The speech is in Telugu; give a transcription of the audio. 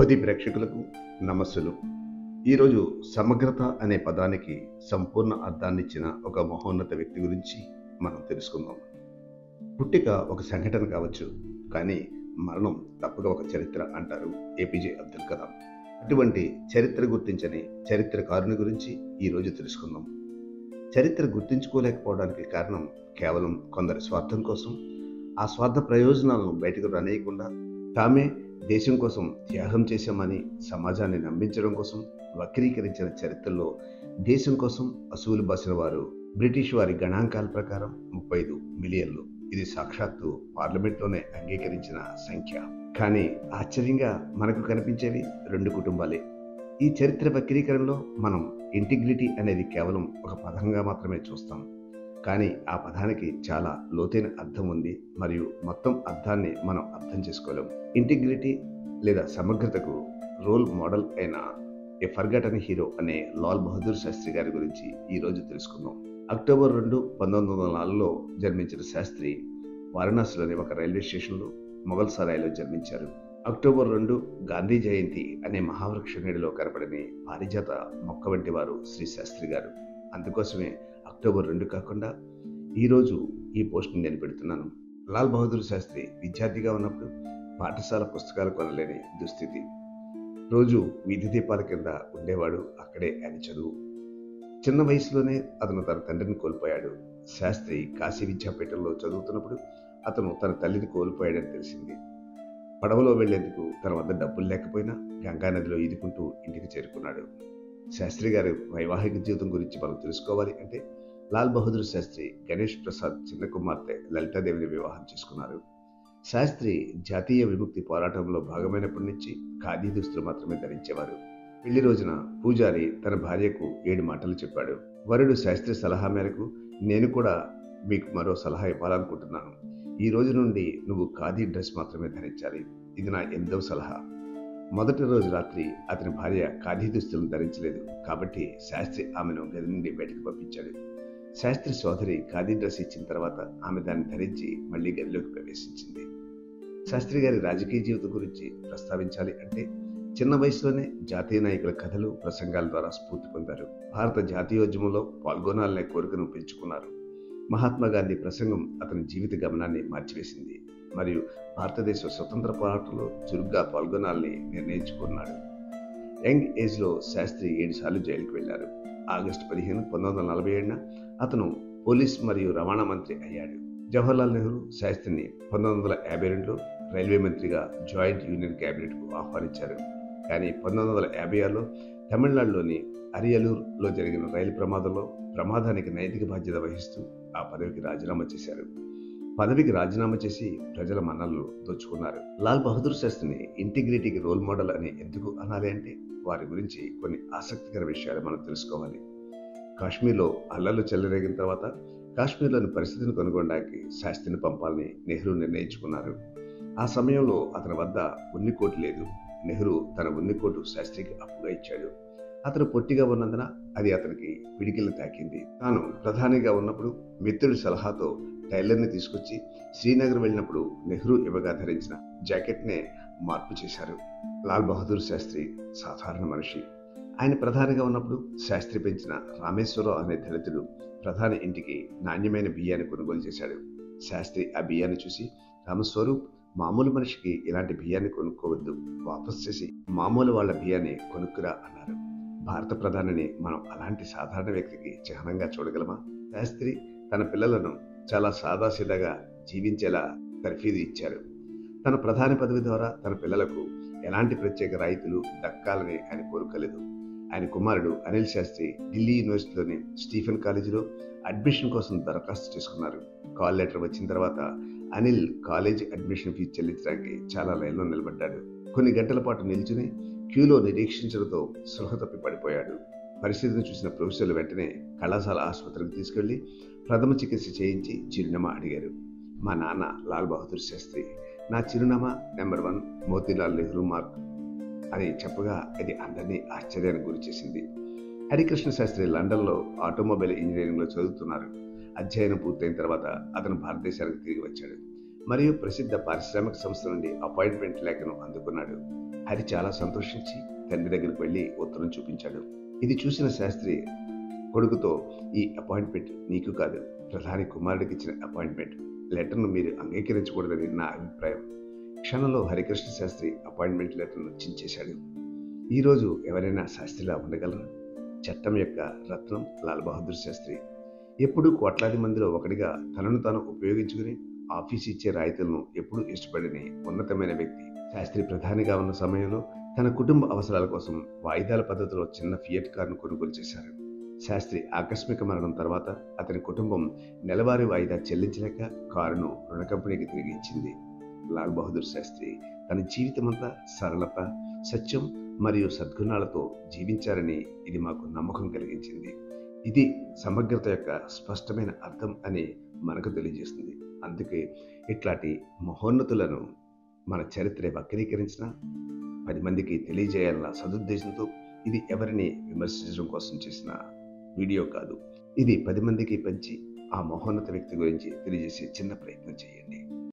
జ్యోతి ప్రేక్షకులకు నమస్సులు. ఈరోజు సమగ్రత అనే పదానికి సంపూర్ణ అర్థాన్నిచ్చిన ఒక మహోన్నత వ్యక్తి గురించి మనం తెలుసుకుందాం. పుట్టిక ఒక సంఘటన కావచ్చు, కానీ మరణం తప్పక ఒక చరిత్ర అంటారు ఏపీజే అబ్దుల్ కలాం. అటువంటి చరిత్ర గుర్తించని చరిత్రకారుని గురించి ఈరోజు తెలుసుకుందాం. చరిత్ర గుర్తించుకోలేకపోవడానికి కారణం కేవలం కొందరి స్వార్థం కోసం, ఆ స్వార్థ ప్రయోజనాలను బయటకు రానియకుండా తామే దేశం కోసం త్యాగం చేశామని సమాజాన్ని నమ్మించడం కోసం వక్రీకరించిన చరిత్రలో దేశం కోసం అసూలు బాసిన వారు బ్రిటిష్ వారి గణాంకాల ప్రకారం 35 మిలియన్లు. ఇది సాక్షాత్తు పార్లమెంట్లోనే అంగీకరించిన సంఖ్య. కానీ ఆశ్చర్యంగా మనకు కనిపించేవి 2 కుటుంబాలే. ఈ చరిత్ర వక్రీకరణలో మనం ఇంటిగ్రిటీ అనేది కేవలం ఒక పదంగా మాత్రమే చూస్తాం. కానీ ఆ పదానికి చాలా లోతైన అర్థం ఉంది, మరియు మొత్తం అర్థాన్ని మనం అర్థం చేసుకోలేం. ఇంటిగ్రిటీ లేదా సమగ్రతకు రోల్ మోడల్ అయిన ఏ ఫర్గాటన్ హీరో అనే లాల్ బహదూర్ శాస్త్రి గారి గురించి ఈరోజు తెలుసుకుందాం. అక్టోబర్ 2, 1904లో జన్మించిన శాస్త్రి వారణాసిలోని ఒక రైల్వే స్టేషన్లో మొఘల్ సరాయ్లో జన్మించారు. అక్టోబర్ 2 గాంధీ జయంతి అనే మహావృక్ష నీడలో కనపడని పారిజాత మొక్క వంటి వారు శ్రీ శాస్త్రి గారు. అందుకోసమే అక్టోబర్ 2 కాకుండా ఈరోజు ఈ పోస్ట్ని నేను పెడుతున్నాను. లాల్ బహదూర్ శాస్త్రి విద్యార్థిగా ఉన్నప్పుడు పాఠశాల పుస్తకాలు కొనలేని దుస్థితి. రోజు వీధి దీపాల కింద ఉండేవాడు. అక్కడే ఆయన చదువు. చిన్న వయసులోనే అతను తన తండ్రిని కోల్పోయాడు. శాస్త్రి కాశీ విద్యాపీఠంలో చదువుతున్నప్పుడు అతను తన తల్లిని కోల్పోయాడని తెలిసింది. పడవలో వెళ్లేందుకు తన వద్ద డబ్బులు లేకపోయినా గంగానదిలో ఈదుకుంటూ ఇంటికి చేరుకున్నాడు. శాస్త్రి గారి వైవాహిక జీవితం గురించి మనం తెలుసుకోవాలి అంటే లాల్ బహదూర్ శాస్త్రి గణేష్ ప్రసాద్ చిన్న కుమార్తె లలితాదేవిని వివాహం చేసుకున్నారు. శాస్త్రి జాతీయ విముక్తి పోరాటంలో భాగమైనప్పటి నుంచి ఖాదీ దుస్తులు మాత్రమే ధరించేవారు. పెళ్లి రోజున పూజారి తన భార్యకు 7 మాటలు చెప్పాడు. వరుడు శాస్త్రి సలహా మేరకు, నేను కూడా మీకు మరో సలహా ఇవ్వాలనుకుంటున్నాను. ఈ రోజు నుండి నువ్వు ఖాదీ డ్రెస్ మాత్రమే ధరించాలి. ఇది నా 8వ సలహా. మొదటి రోజు రాత్రి అతని భార్య ఖాదీ దుస్తులను ధరించలేదు. కాబట్టి శాస్త్రి ఆమెను గది నుండి బయటకు పంపించాడు. శాస్త్రి సోదరి ఖాదీ డ్రెస్ ఇచ్చిన తర్వాత ఆమె దాన్ని ధరించి మళ్లీ గదిలోకి ప్రవేశించింది. శాస్త్రి గారి రాజకీయ జీవితం గురించి ప్రస్తావించాలి అంటే చిన్న వయసులోనే జాతీయ నాయకుల కథలు, ప్రసంగాల ద్వారా స్ఫూర్తి పొందారు. భారత జాతీయోద్యమంలో పాల్గొనాలనే కోరికను పెంచుకున్నారు. మహాత్మా గాంధీ ప్రసంగం అతని జీవిత గమనాన్ని మార్చివేసింది, మరియు భారతదేశ స్వతంత్ర పోరాటంలో చురుగ్గా పాల్గొనాలని నిర్ణయించుకున్నాడు. యంగ్ ఏజ్లో శాస్త్రి 7 సార్లు జైలుకు వెళ్లారు. ఆగస్టు 15, 1947న అతను పోలీస్ మరియు రవాణా మంత్రి అయ్యాడు. జవహర్లాల్ నెహ్రూ శాస్త్రిని 1952లో రైల్వే మంత్రిగా జాయింట్ యూనియన్ క్యాబినెట్కు ఆహ్వానించారు. కానీ 1956లో తమిళనాడులోని అరియలూరులో జరిగిన రైలు ప్రమాదానికి నైతిక బాధ్యత వహిస్తూ ఆ పదవికి రాజీనామా చేశారు. పదవికి రాజీనామా చేసి ప్రజల మన్ననలు దోచుకున్నారు. లాల్ బహదూర్ శాస్త్రిని ఇంటిగ్రిటీకి రోల్ మోడల్ అని ఎందుకు అనాలి అంటే వారి గురించి కొన్ని ఆసక్తికర విషయాలు మనం తెలుసుకోవాలి. కాశ్మీర్లో అల్లర్లు చెలరేగిన తర్వాత కాశ్మీర్లోని పరిస్థితిని కనుగొనడానికి శాస్త్రిని పంపాలని నెహ్రూ నిర్ణయించుకున్నారు. ఆ సమయంలో అతని వద్ద ఉన్నికోటు లేదు. నెహ్రూ తన ఉన్నికోటు శాస్త్రికి అప్పుగా ఇచ్చాడు. అతను పొట్టిగా ఉన్నందున అది అతనికి పిడికిల్ని తాకింది. తాను ప్రధానిగా ఉన్నప్పుడు మిత్రుడి సలహాతో టైలర్ని తీసుకొచ్చి శ్రీనగర్ వెళ్ళినప్పుడు నెహ్రూ ఇవ్వగా ధరించిన జాకెట్నే మార్పు చేశారు. లాల్ బహదూర్ శాస్త్రి సాధారణ మనిషి. ఆయన ప్రధానిగా ఉన్నప్పుడు శాస్త్రి పెంచిన రామేశ్వరరావు అనే దళితుడు ప్రధాని ఇంటికి నాణ్యమైన బియ్యాన్ని కొనుగోలు చేశాడు. శాస్త్రి ఆ బియ్యాన్ని చూసి, రామస్వరూప్, మామూలు మనిషికి ఇలాంటి బియ్యాన్ని కొనుక్కోవద్దు, వాపస్ చేసి మామూలు వాళ్ళ బియ్యాన్ని కొనుక్కురా అన్నారు. భారత ప్రధానిని మనం అలాంటి సాధారణ వ్యక్తికి చిహ్నంగా చూడగలమా? శాస్త్రి తన పిల్లలను చాలా సాదాసీదాగా జీవించేలా తర్ఫీదు ఇచ్చారు. తన ప్రధాని పదవి ద్వారా తన పిల్లలకు ఎలాంటి ప్రత్యేక రాయితీలు దక్కాలని ఆయన కోరుకోలేదు. ఆయన కుమారుడు అనిల్ శాస్త్రి ఢిల్లీ యూనివర్సిటీలోని స్టీఫెన్ కాలేజీలో అడ్మిషన్ కోసం దరఖాస్తు చేసుకున్నారు. కాల్ లెటర్ వచ్చిన తర్వాత అనిల్ కాలేజీ అడ్మిషన్ ఫీజు చెల్లించడానికి చాలా లైన్లో నిలబడ్డాడు. కొన్ని గంటల పాటు నిల్చుని క్యూలో నిరీక్షించడంతో స్పృహ తప్పి పడిపోయాడు. పరిస్థితిని చూసిన ప్రొఫెసర్లు వెంటనే కళాశాల ఆసుపత్రికి తీసుకెళ్లి ప్రథమ చికిత్స చేయించి చిరునామా అడిగారు. మా నాన్న లాల్ బహదూర్ శాస్త్రి, నా చిరునామా నెంబర్ 1 మోతీలాల్ నెహ్రూ మార్గ్ అని చెప్పగా అది అందరినీ ఆశ్చర్యానికి గురి చేసింది. హరికృష్ణ శాస్త్రి లండన్లో ఆటోమొబైల్ ఇంజనీరింగ్లో చదువుతున్నారు. అధ్యయనం పూర్తయిన తర్వాత అతను భారతదేశానికి తిరిగి వచ్చాడు మరియు ప్రసిద్ధ పారిశ్రామిక సంస్థ నుండి అపాయింట్మెంట్ లేఖను అందుకున్నాడు. హరి చాలా సంతోషించి తండ్రి దగ్గరికి వెళ్ళి ఉత్తరం చూపించాడు. ఇది చూసిన శాస్త్రి కొడుకుతో, ఈ అపాయింట్మెంట్ నీకు కాదు, ప్రధాని కుమారుడికి ఇచ్చిన అపాయింట్మెంట్. లెటర్ను మీరు అంగీకరించకూడదని నా అభిప్రాయం. క్షణంలో హరికృష్ణ శాస్త్రి అపాయింట్మెంట్ లెటర్ను చించేశాడు. ఈరోజు ఎవరైనా శాస్త్రిలా ఉండగలరా? చట్టం యొక్క రత్నం లాల్ బహదూర్ శాస్త్రి. ఎప్పుడూ కోట్లాది మందిలో ఒకటిగా తనను తాను ఉపయోగించుకుని ఆఫీస్ ఇచ్చే రాయితీలను ఎప్పుడూ ఇష్టపడని ఉన్నతమైన వ్యక్తి. శాస్త్రి ప్రధానిగా ఉన్న సమయంలో తన కుటుంబ అవసరాల కోసం వాయిదాల పద్ధతిలో చిన్న ఫియట్ కారును కొనుగోలు చేశారు. శాస్త్రి ఆకస్మిక మరణం తర్వాత అతని కుటుంబం నెలవారీ వాయిదా చెల్లించలేక కారును రుణ కంపెనీకి తిరిగి ఇచ్చింది. లాల్ బహదూర్ శాస్త్రి తన జీవితమంతా సరళత, సత్యం మరియు సద్గుణాలతో జీవించారని ఇది మాకు నమ్మకం కలిగించింది. ఇది సమగ్రత యొక్క స్పష్టమైన అర్థం అని మనకు తెలియజేస్తుంది. అందుకే ఇట్లాంటి మహోన్నతులను మన చరిత్ర వక్రీకరించిన 10 మందికి తెలియజేయాలన్న సదుద్దేశంతో ఇది ఎవరిని విమర్శించడం కోసం చేసిన వీడియో కాదు. ఇది 10 మందికి పంచి ఆ మహోన్నత వ్యక్తి గురించి తెలియజేసే చిన్న ప్రయత్నం చేయండి.